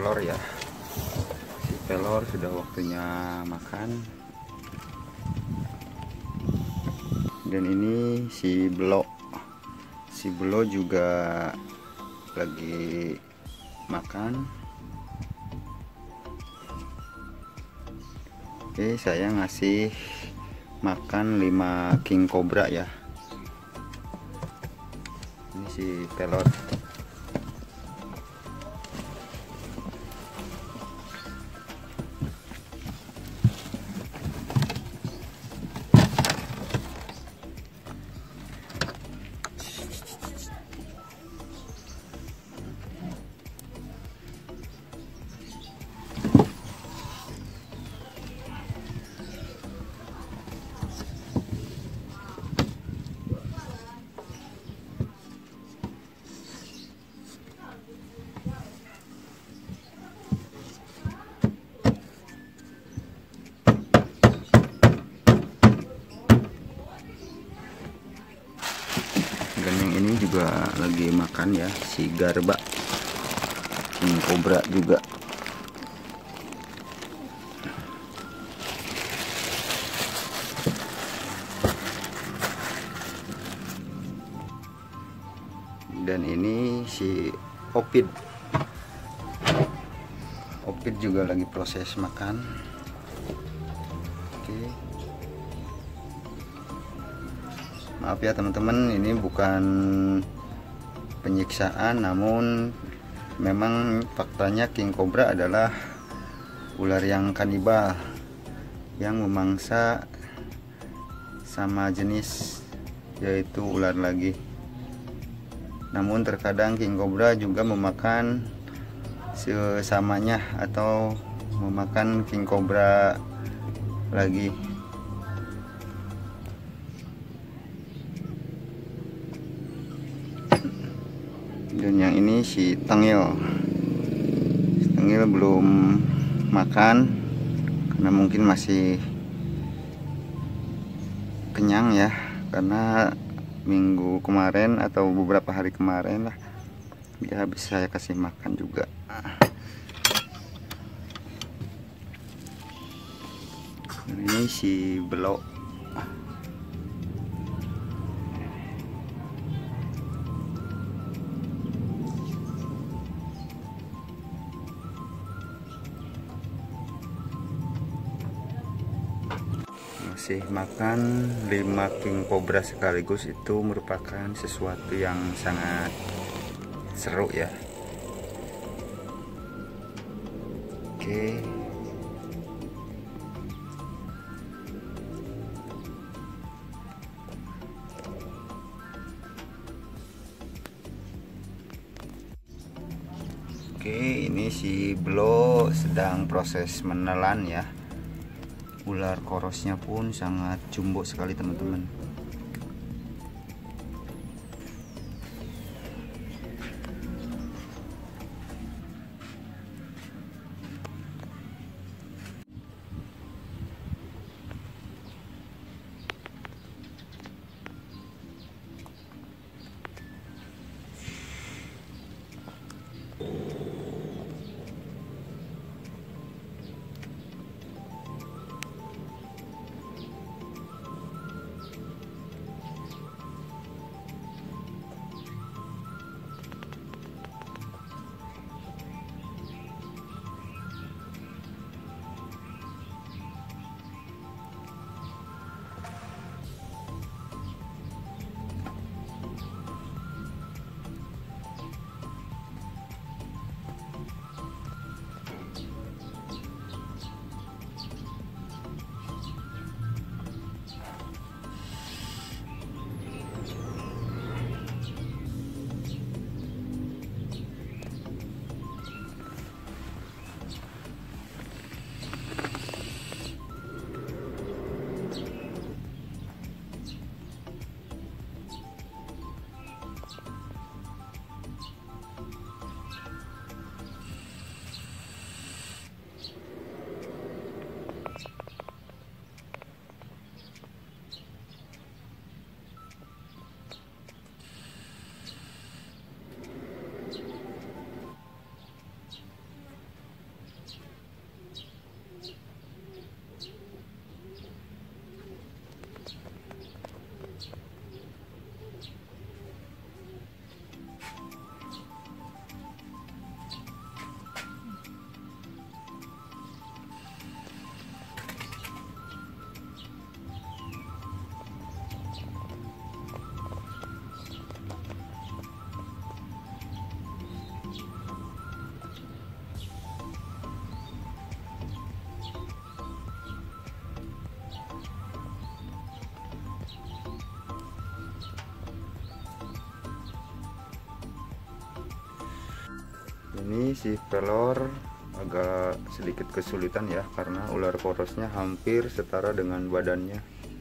pelor ya. Si pelor sudah waktunya makan. Dan ini si belo. Si belo juga lagi makan. Oke, saya ngasih makan 5 king cobra ya. Ini si pelor. Dan yang ini juga lagi makan ya, si garba king cobra juga. Dan ini si opid. Opid juga lagi proses makan. Oke. Maaf ya teman-teman, ini bukan penyiksaan, namun memang faktanya king cobra adalah ular yang kanibal, yang memangsa sama jenis, yaitu ular lagi. Namun terkadang king cobra juga memakan sesamanya atau memakan king cobra lagi. Dan yang ini si tengil. Tengil belum makan karena mungkin masih kenyang ya, karena minggu kemarin atau beberapa hari kemarin lah dia habis saya kasih makan juga. Ini si belok. Masih makan 5 king cobra sekaligus, itu merupakan sesuatu yang sangat seru ya. Oke. Oke, ini si belo sedang proses menelan ya. Ular korosnya pun sangat jumbo sekali teman-teman. Ini si pelor agak sedikit kesulitan ya, karena ular korosnya hampir setara dengan badannya.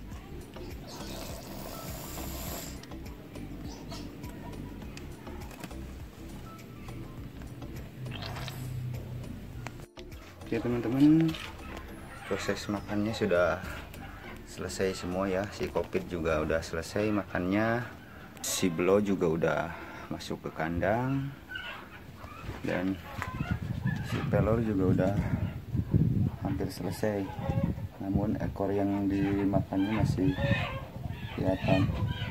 Oke teman-teman, proses makannya sudah selesai semua ya. Si kopit juga udah selesai makannya, si belo juga udah masuk ke kandang, dan si pelor juga udah hampir selesai. Namun ekor yang dimakannya masih kelihatan.